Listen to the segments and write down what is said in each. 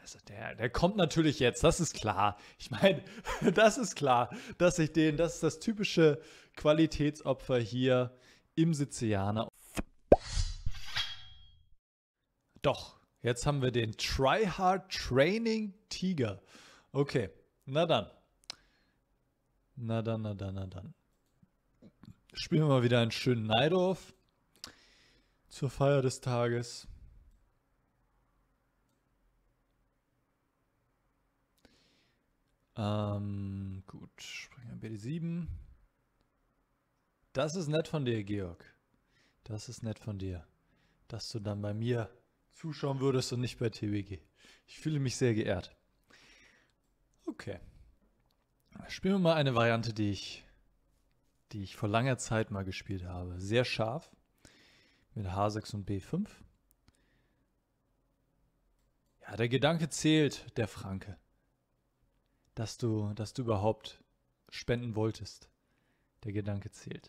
also der kommt natürlich jetzt, das ist klar. Ich meine, das ist klar, dass das ist das typische Qualitätsopfer hier im Sizilianer. Doch, jetzt haben wir den Tryhard Training Tiger. Okay, na dann. Na dann, na dann, na dann. Spielen wir mal wieder einen schönen Najdorf zur Feier des Tages. Gut, Springer BD7. Das ist nett von dir, Georg. Das ist nett von dir, dass du dann bei mir zuschauen würdest und nicht bei TBG. Ich fühle mich sehr geehrt. Okay. Spielen wir mal eine Variante, die ich vor langer Zeit mal gespielt habe. Sehr scharf. Mit H6 und B5. Ja, der Gedanke zählt, der Franke. Dass du überhaupt spenden wolltest. Der Gedanke zählt.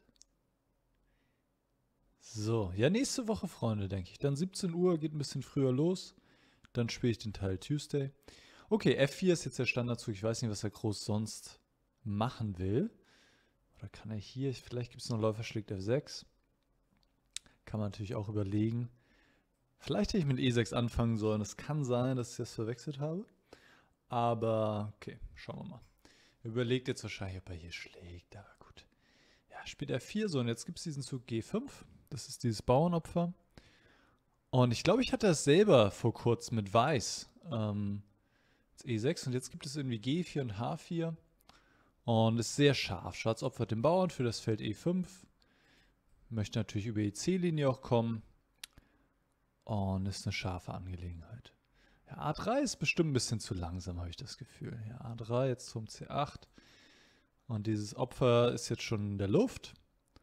So, ja, nächste Woche, Freunde, denke ich. Dann 17 Uhr, geht ein bisschen früher los. Dann spiele ich den Teil Tuesday. Okay, F4 ist jetzt der Standardzug. Ich weiß nicht, was er groß sonst machen will. Oder kann er hier, vielleicht gibt es noch Läufer schlägt F6. Kann man natürlich auch überlegen. Vielleicht hätte ich mit E6 anfangen sollen. Es kann sein, dass ich das verwechselt habe. Aber okay, schauen wir mal. Er überlegt jetzt wahrscheinlich, ob er hier schlägt. Aber gut. Ja, spielt F4 so und jetzt gibt es diesen Zug G5. Das ist dieses Bauernopfer. Und ich glaube, ich hatte das selber vor kurzem mit Weiß. E6 und jetzt gibt es irgendwie G4 und H4. Und ist sehr scharf. Schwarz opfert den Bauern für das Feld E5. Möchte natürlich über die C-Linie auch kommen. Und ist eine scharfe Angelegenheit. Ja, A3 ist bestimmt ein bisschen zu langsam, habe ich das Gefühl. Ja, A3 jetzt zum C8. Und dieses Opfer ist jetzt schon in der Luft.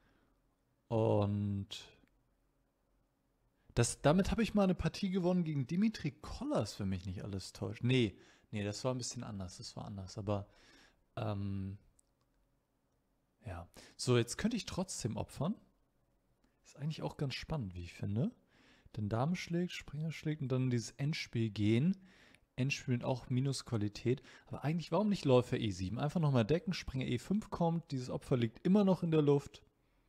Und damit habe ich mal eine Partie gewonnen gegen Dimitri Kollas, wenn mich nicht alles täuscht. Nee, das war ein bisschen anders. Das war anders. Aber, ja. So, jetzt könnte ich trotzdem opfern. Ist eigentlich auch ganz spannend, wie ich finde. Denn Dame schlägt, Springer schlägt und dann dieses Endspiel gehen. Endspiel mit auch Minusqualität. Aber eigentlich, warum nicht Läufer E7? Einfach nochmal decken, Springer E5 kommt. Dieses Opfer liegt immer noch in der Luft.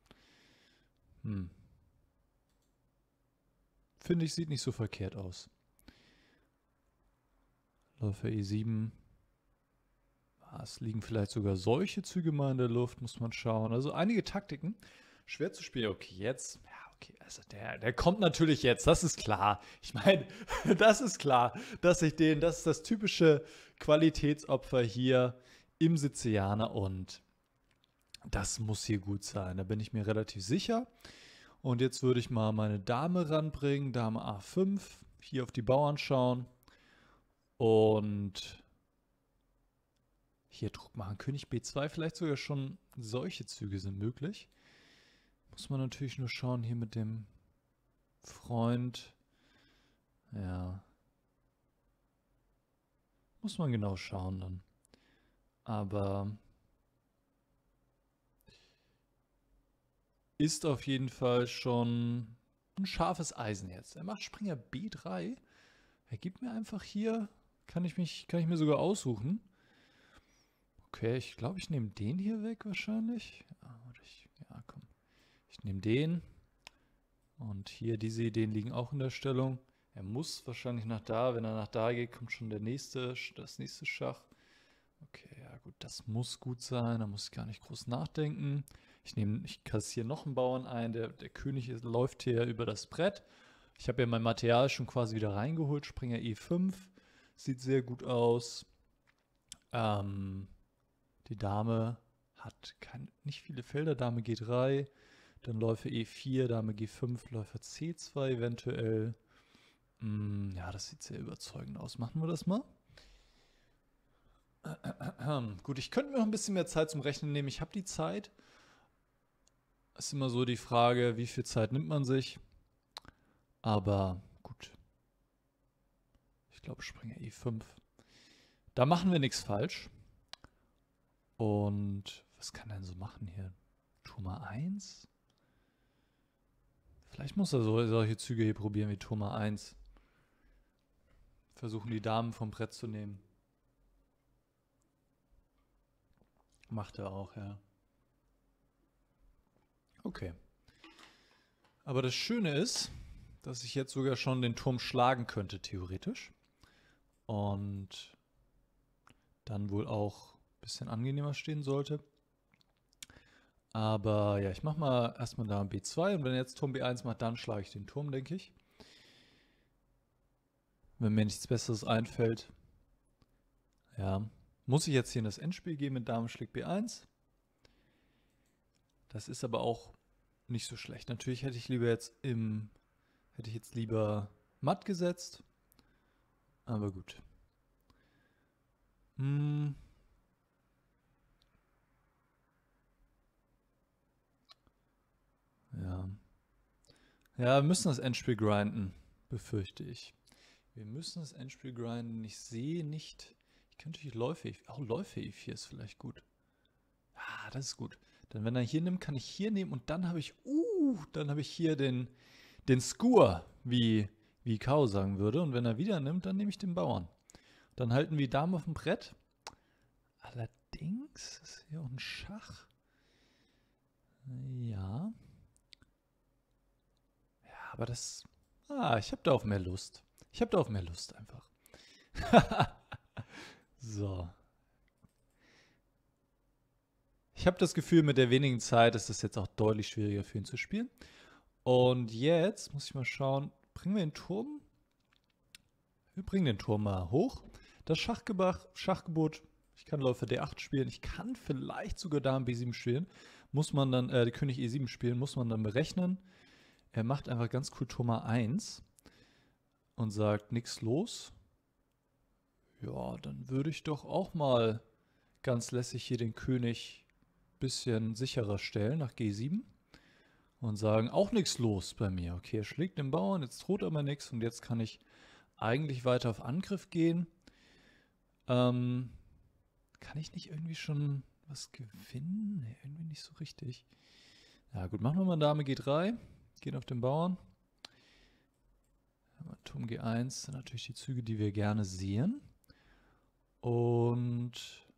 Finde ich, sieht nicht so verkehrt aus. Läufer E7. Es liegen vielleicht sogar solche Züge mal in der Luft, muss man schauen. Also einige Taktiken. Schwer zu spielen. Okay, jetzt. Ja, okay. Also der kommt natürlich jetzt. Das ist klar. Ich meine, das ist klar, das ist das typische Qualitätsopfer hier im Sizilianer und das muss hier gut sein. Da bin ich mir relativ sicher. Und jetzt würde ich mal meine Dame ranbringen. Dame A5. Hier auf die Bauern schauen. Und hier Druck machen. König B2, vielleicht sogar schon solche Züge sind möglich. Muss man natürlich nur schauen hier mit dem Freund. Ja. Muss man genau schauen dann. Aber ist auf jeden Fall schon ein scharfes Eisen jetzt. Er macht Springer B3. Er gibt mir einfach hier, kann ich mir sogar aussuchen. Okay, ich glaube, ich nehme den hier weg wahrscheinlich. Ja, komm. Ich nehme den. Und hier, diese Ideen liegen auch in der Stellung. Er muss wahrscheinlich nach da. Wenn er nach da geht, kommt schon das nächste Schach. Okay, ja gut, das muss gut sein. Da muss ich gar nicht groß nachdenken. Ich kassiere noch einen Bauern ein. Der König läuft hier über das Brett. Ich habe ja mein Material schon quasi wieder reingeholt. Springer E5. Sieht sehr gut aus. Die Dame hat nicht viele Felder. Dame G3. Dann Läufer E4, Dame G5, Läufer C2 eventuell. Ja, das sieht sehr überzeugend aus. Machen wir das mal. Gut, ich könnte mir noch ein bisschen mehr Zeit zum Rechnen nehmen. Ich habe die Zeit. Ist immer so die Frage, wie viel Zeit nimmt man sich. Aber gut. Ich glaube, Springer E5. Da machen wir nichts falsch. Und was kann er denn so machen hier? Turm A1? Vielleicht muss er solche Züge hier probieren wie Turm A1. Versuchen die Damen vom Brett zu nehmen. Macht er auch, ja. Okay. Aber das Schöne ist, dass ich jetzt sogar schon den Turm schlagen könnte, theoretisch. Und dann wohl auch ein bisschen angenehmer stehen sollte. Aber ja, ich mache mal erstmal da B2 und wenn er jetzt Turm B1 macht, dann schlage ich den Turm, denke ich. Wenn mir nichts Besseres einfällt. Ja, muss ich jetzt hier in das Endspiel gehen mit Dame schlägt B1. Das ist aber auch nicht so schlecht. Natürlich hätte ich jetzt lieber matt gesetzt. Aber gut. Ja. Ja, wir müssen das Endspiel grinden, befürchte ich. Wir müssen das Endspiel grinden. Ich sehe nicht. Ich könnte natürlich Läufe. Auch Läufe E4 ist vielleicht gut. Ah, das ist gut. Denn wenn er hier nimmt, kann ich hier nehmen und dann habe ich hier den Skur, wie Kao sagen würde. Und wenn er wieder nimmt, dann nehme ich den Bauern. Dann halten wir Dame auf dem Brett. Allerdings ist hier auch ein Schach. Ja. Ja, aber das... ich habe da auf mehr Lust. Ich habe da auf mehr Lust einfach. So. Ich habe das Gefühl, mit der wenigen Zeit ist es jetzt auch deutlich schwieriger für ihn zu spielen. Und jetzt muss ich mal schauen, bringen wir den Turm? Wir bringen den Turm mal hoch. Das Schachgebot, ich kann Läufer D8 spielen, ich kann vielleicht sogar Dame B7 spielen. Muss man dann, die König E7 spielen, muss man dann berechnen. Er macht einfach ganz cool Turm A1 und sagt, nix los. Ja, dann würde ich doch auch mal ganz lässig hier den König ein bisschen sicherer stellen nach G7 und sagen, auch nichts los bei mir. Okay, er schlägt den Bauern, jetzt droht aber nichts und jetzt kann ich eigentlich weiter auf Angriff gehen. Kann ich nicht irgendwie schon was gewinnen? Nee, irgendwie nicht so richtig. Ja gut, machen wir mal Dame G3, gehen auf den Bauern. Turm G1 sind natürlich die Züge, die wir gerne sehen. Und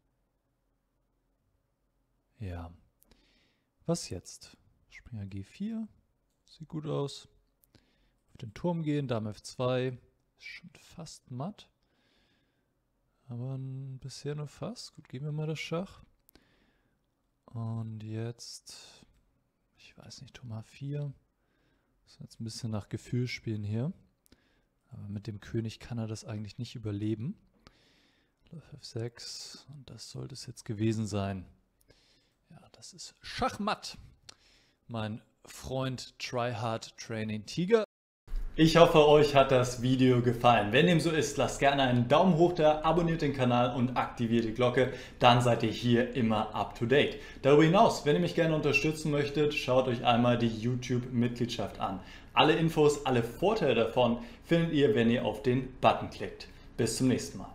ja, was jetzt? Springer G4, sieht gut aus. Auf den Turm gehen, Dame F2, ist schon fast matt. Aber bisher nur fast. Gut, geben wir mal das Schach. Und jetzt, ich weiß nicht, Turm H4. Muss jetzt ein bisschen nach Gefühl spielen hier. Aber mit dem König kann er das eigentlich nicht überleben. Läufer F6 und das sollte es jetzt gewesen sein. Ja, das ist Schachmatt. Mein Freund Tryhard Training Tiger. Ich hoffe, euch hat das Video gefallen. Wenn dem so ist, lasst gerne einen Daumen hoch da, abonniert den Kanal und aktiviert die Glocke. Dann seid ihr hier immer up to date. Darüber hinaus, wenn ihr mich gerne unterstützen möchtet, schaut euch einmal die YouTube-Mitgliedschaft an. Alle Infos, alle Vorteile davon findet ihr, wenn ihr auf den Button klickt. Bis zum nächsten Mal.